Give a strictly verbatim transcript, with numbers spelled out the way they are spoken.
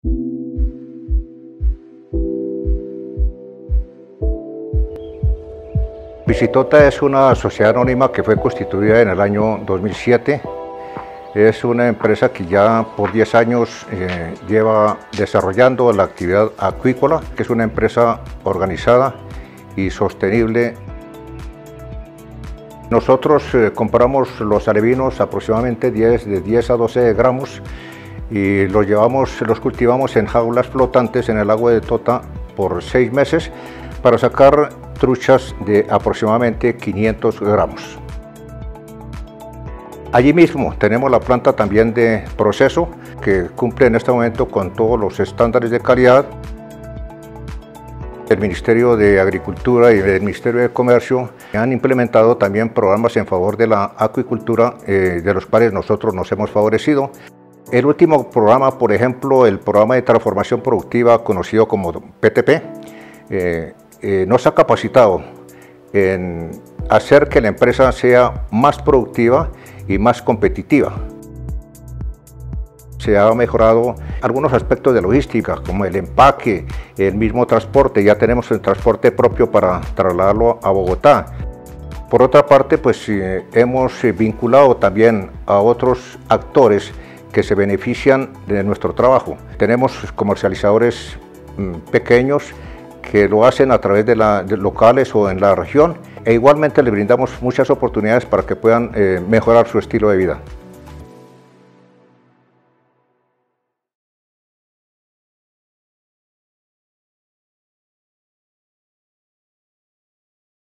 Visitota es una sociedad anónima que fue constituida en el año dos mil siete. Es una empresa que ya por diez años eh, lleva desarrollando la actividad acuícola, que es una empresa organizada y sostenible. Nosotros eh, compramos los alevinos aproximadamente diez, de diez a doce gramos y los llevamos, los cultivamos en jaulas flotantes en el agua de Tota por seis meses para sacar truchas de aproximadamente quinientos gramos. Allí mismo tenemos la planta también de proceso que cumple en este momento con todos los estándares de calidad. El Ministerio de Agricultura y el Ministerio de Comercio han implementado también programas en favor de la acuicultura, eh, de los cuales nosotros nos hemos favorecido. El último programa, por ejemplo, el programa de transformación productiva conocido como P T P, eh, eh, nos ha capacitado en hacer que la empresa sea más productiva y más competitiva. Se ha mejorado algunos aspectos de logística, como el empaque, el mismo transporte. Ya tenemos el transporte propio para trasladarlo a Bogotá. Por otra parte, pues eh, hemos eh, vinculado también a otros actores que se benefician de nuestro trabajo. Tenemos comercializadores mmm, pequeños que lo hacen a través de, la, de locales o en la región, e igualmente les brindamos muchas oportunidades para que puedan eh, mejorar su estilo de vida.